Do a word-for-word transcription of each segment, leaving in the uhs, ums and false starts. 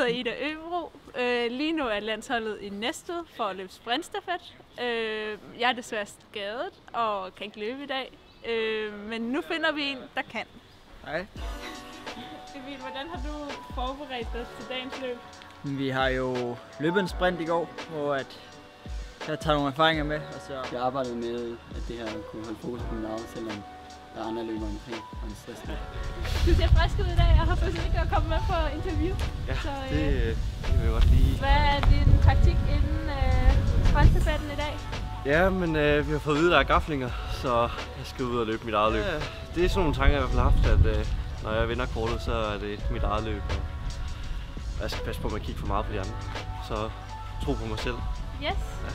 hedder Ida Øbro. Øh, lige nu er landsholdet i Næstved for at løbe sprintstafet. Øh, jeg er desværre skadet og kan ikke løbe i dag. Øh, men nu finder vi en, der kan. Hej. Emil, hvordan har du forberedt dig til dagens løb? Vi har jo løbet en sprint i går, hvor at jeg tager nogle erfaringer med. Og så jeg arbejdede med, at det her kunne holde fokus på min eget, selvom der er andre løbere omkring og en stress. Du ser frisk ud i dag. Jeg har faktisk ikke at komme med på interview. Ja, så, øh, det, det vil jeg godt lige. Hvad er din taktik inden øh, sprintstafetten i dag? Ja, men øh, vi har fået at vide, at der er gaflinger, så jeg skal ud og løbe mit eget løb. Ja, det er sådan nogle tanker, jeg i hvert fald har haft, at øh, når jeg vinder kortet, så er det mit eget løb. Og jeg skal passe på, at man kigger for meget på de andre. Så tro på mig selv. Yes. Ja.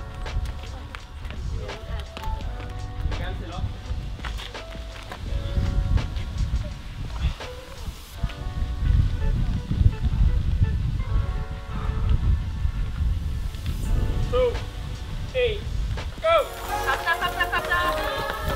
to, et, go! Kom der, kom der, kom der!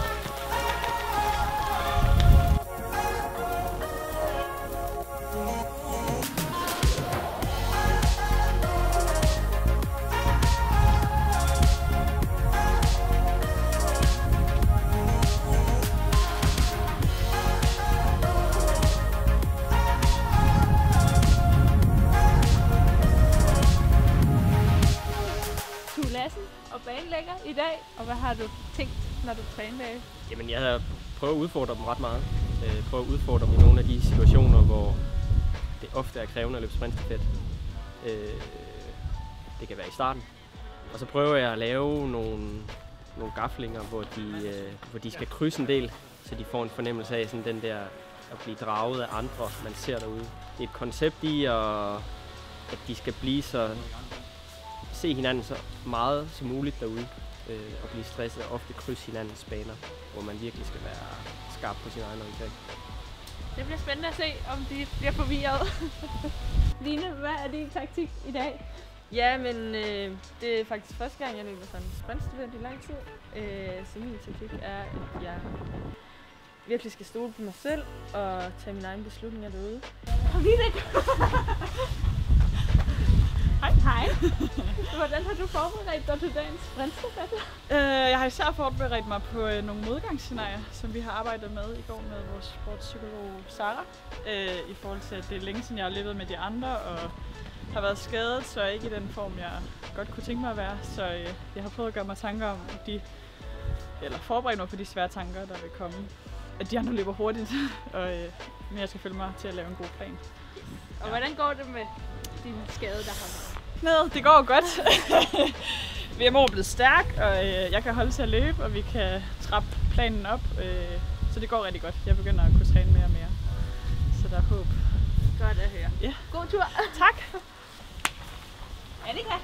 Og banelægger i dag, og hvad har du tænkt, når du planlægger? Jamen, jeg har prøvet at udfordre dem ret meget. Øh, prøvet at udfordre dem i nogle af de situationer, hvor det ofte er krævende at løbe sprintstafet. Øh, det kan være i starten. Og så prøver jeg at lave nogle, nogle gaflinger, hvor de, øh, hvor de skal krydse en del, så de får en fornemmelse af sådan den der at blive draget af andre, man ser derude. Det er et koncept i, at, at de skal blive så se hinanden så meget som muligt derude øh, og blive stresset og ofte krydse hinandens baner, hvor man virkelig skal være skarp på sin egen orientering. Det bliver spændende at se, om de bliver forvirret. Line, hvad er din taktik i dag? Ja, men øh, det er faktisk første gang, jeg løber sådan en sprintstafet i lang tid. Øh, så min taktik er, at jeg virkelig skal stole på mig selv og tage mine egne beslutninger derude. Kom lige det! Hej. Hej. Hvordan har du forberedt dig til dagens sprintstafet? Øh, jeg har især forberedt mig på øh, nogle modgangsscenarier, som vi har arbejdet med i går med vores sportspsykolog Sara. Øh, I forhold til, at det er længe siden, jeg har løbet med de andre og har været skadet, så ikke i den form, jeg godt kunne tænke mig at være. Så øh, jeg har prøvet at gøre mig tanker om de, eller forberede mig på de svære tanker, der vil komme. At de andre løber hurtigt, og øh, men jeg skal følge mig til at lave en god plan. Og hvordan går det med din skade, der har været? Ned, det går godt. V M O er blevet stærk, og øh, jeg kan holde til at løbe, og vi kan trappe planen op. Øh, så det går rigtig godt. Jeg begynder at kunne træne mere og mere. Så der er håb. Godt at høre. Ja. God tur. Tak. Annika.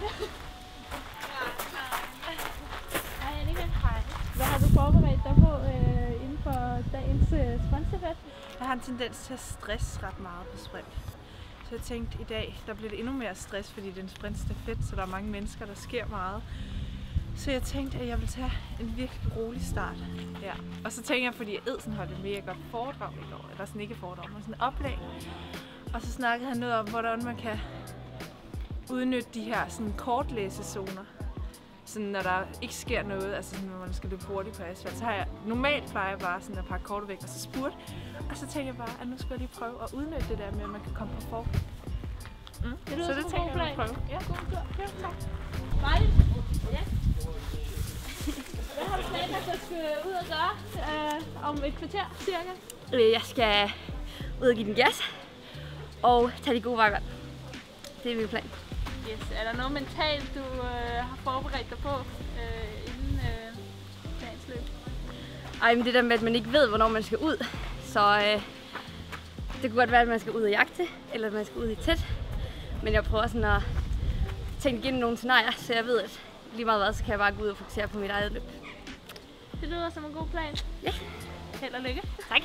Hej Annika. Hej. Hvad har du forberedt dig på øh, inden for dagens øh, sprintstafet? Jeg har en tendens til at stresse ret meget på sprint. Så jeg tænkte, i dag der bliver det endnu mere stress, fordi det er en sprintstafet, så der er mange mennesker, der sker meget. Så jeg tænkte, at jeg vil tage en virkelig rolig start. Ja. Og så tænkte jeg, fordi Edsen holdt et mega godt foredrag i går, eller sådan ikke foredrag, men sådan et oplæg. Og så snakkede han noget om, hvordan man kan udnytte de her sådan kortlæsezoner. Sådan, når der ikke sker noget, altså sådan, når man skal løbe hurtigt på asfalt, så har jeg normalt plejer jeg bare sådan at pakke kortet væk og så spurt. Og så tænkte jeg bare, at nu skulle jeg lige prøve at udnytte det der med, at man kan komme på form. Mm. Det lyder så det som en god jeg, plan. prøve. Ja, god tur. Ja, tak. Martin? Ja? Hvad har du planlagt at skulle ud og gøre øh, om et kvarter cirka? Jeg skal ud og give den gas og tage de gode veje. Det er min plan. Yes. Er der noget mentalt, du øh, har forberedt dig på øh, inden øh, dagens løb? Ej, men det der med, at man ikke ved, hvornår man skal ud. Så øh, det kunne godt være, at man skal ud og jagte, eller at man skal ud i tæt. Men jeg prøver sådan at tænke igennem nogle scenarier, så jeg ved, at lige meget hvad, så kan jeg bare gå ud og fokusere på mit eget løb. Det lyder som en god plan. Ja. Held og lykke. Tak.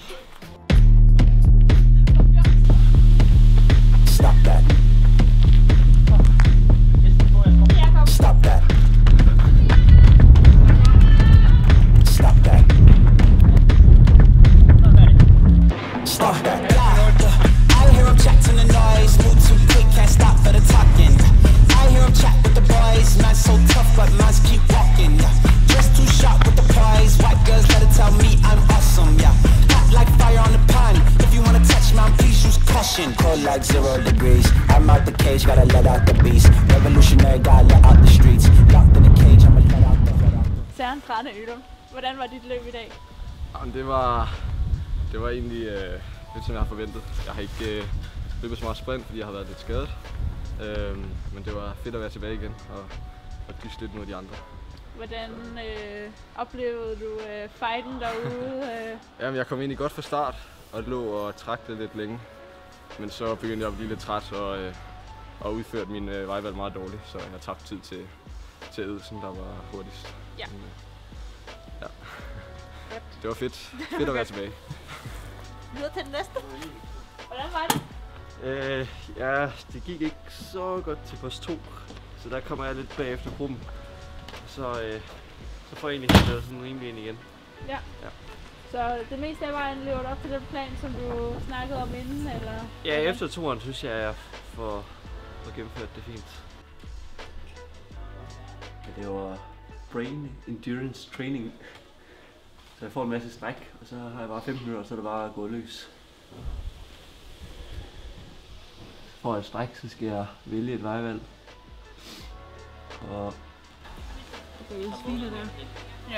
Stop that. Stop that. Stop that. Stop that. I hear them chatting the noise, move too quick, can't stop for the I'm out the cage, gotta let out the beast. Revolutionary, gotta let out the streets. Locked in the cage, I'ma let out the. Søren Trane Ølum, hvordan var dit løb i dag? Jamen, det var, det var egentlig øh, lidt som jeg har forventet. Jeg har ikke øh, løbet så meget sprint, fordi jeg har været lidt skadet. Øh, men det var fedt at være tilbage igen og, og dyste lidt mod de andre. Hvordan øh, oplevede du øh, fighten derude? Øh? Jamen, jeg kom egentlig godt fra start og lå og trak det lidt længe. Men så begyndte jeg at blive lidt træt og, øh, og udførte min øh, vejvalg meget dårligt, så jeg tabte tid til, til Edsen, der var hurtigst. Ja. Men, øh, ja. Det var fedt. Fedt at være tilbage. Videre til den næste. Hvordan var det? Øh, ja, det gik ikke så godt til post to, så der kommer jeg lidt bagefter gruppen. Så, øh, så får jeg egentlig lavet sådan rimelig ind igen. Ja. ja. Så det meste af vejen lever op til den plan, som du snakkede om inden, eller? Ja, efter turen synes jeg, at jeg får, får gennemført det fint. Det var brain endurance training. Så jeg får en masse stræk, og så har jeg bare femten minutter, og så er det bare at gå løs. For et stræk, så skal jeg vælge et vejvalg. Og... Okay, jeg smiler der. Ja.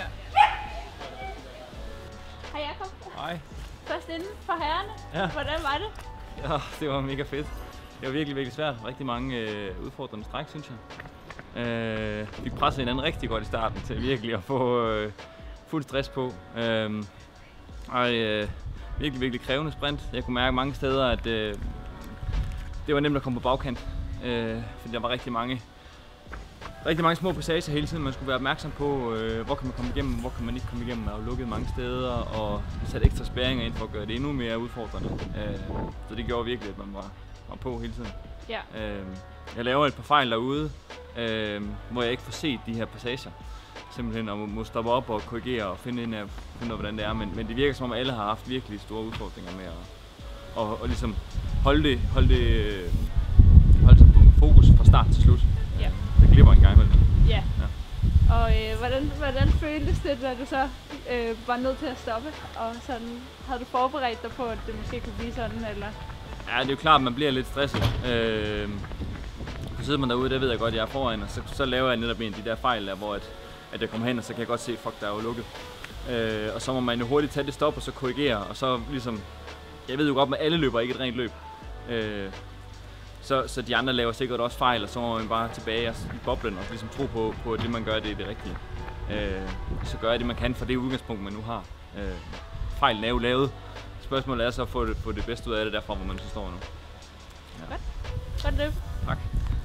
Hej Jakob. Hej. Først inden for herrerne. Ja. Hvordan var det? Ja, det var mega fedt. Det var virkelig, virkelig svært. Rigtig mange øh, udfordrende stræk, synes jeg. Øh, vi pressede hinanden rigtig godt i starten til virkelig at få øh, fuld stress på. Øh, og øh, virkelig, virkelig krævende sprint. Jeg kunne mærke mange steder, at øh, det var nemt at komme på bagkant. Øh, fordi der var rigtig mange, rigtig mange små passager hele tiden, man skulle være opmærksom på, øh, hvor kan man komme igennem, hvor kan man ikke komme igennem. Man er jo lukket mange steder og sat ekstra spærringer ind for at gøre det endnu mere udfordrende. Øh, så det gjorde virkelig, at man var, var på hele tiden. Ja. Øh, jeg laver et par fejl derude, øh, hvor jeg ikke får set de her passager. Simpelthen og må stoppe op og korrigere og finde ind af, finde ud af, hvordan det er. Men, men det virker som om alle har haft virkelig store udfordringer med at og, og ligesom holde det, holde det, holde sig på fokus fra start til slut. Ja. Det glipper en gang imellem. Ja. ja. Og øh, hvordan, hvordan føltes det, da du så øh, var nødt til at stoppe? Og sådan, havde du forberedt dig på, at det måske kunne blive sådan, eller? Ja, det er jo klart, at man bliver lidt stresset. Øh, så sidder man derude, det ved jeg godt, jeg er foran, og så, så laver jeg netop en af de der fejl der, hvor at, at jeg kommer hen, og så kan jeg godt se, fuck, der er jo lukket. Øh, og så må man jo hurtigt tage det stop, og så korrigere, og så ligesom, jeg ved jo godt, at alle løber ikke et rent løb. Øh, så, så de andre laver sikkert også fejl, og så må man bare tilbage i boblen og ligesom tro på, på at det man gør, det er det rigtige. Øh, så gør jeg det man kan for det udgangspunkt, man nu har. Øh, fejlen er jo lavet. Spørgsmålet er så at få det, få det bedste ud af det derfra, hvor man så står nu. Ja. Godt. Godt løb. Tak.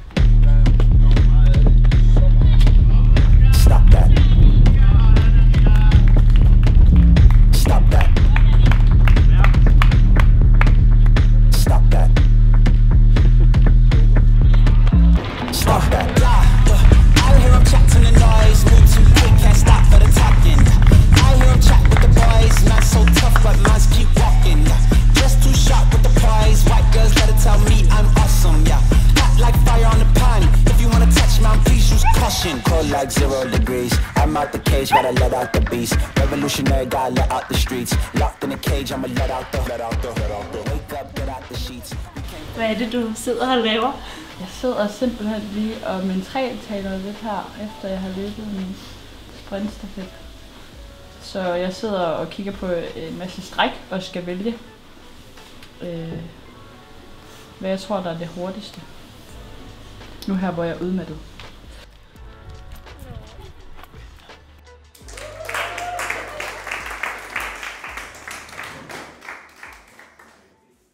Stop that. Stop that. Stop that. Stop that. I hear him chat to the noise, move too quick, can't stop for the talking. I hear him chat with the boys, not so tough, but minds keep walking. Just too sharp with the prize, white girls gotta tell me I'm awesome, yeah. Hot like fire on the pan, if you wanna touch me, please use caution. Cold like zero degrees, I'm out the cage, gotta let out the beast. Revolutionary, gotta let out the streets. Locked in a cage, I'ma let out the, let out the, let out the. Wake up, get out the sheets. Hvad er det, du sidder og laver? Jeg sidder simpelthen lige og mentaltaler lidt her, efter jeg har løbet min sprintstafet. Så jeg sidder og kigger på en masse stræk og skal vælge, øh, hvad jeg tror, der er det hurtigste. Nu her, hvor jeg er udmattet.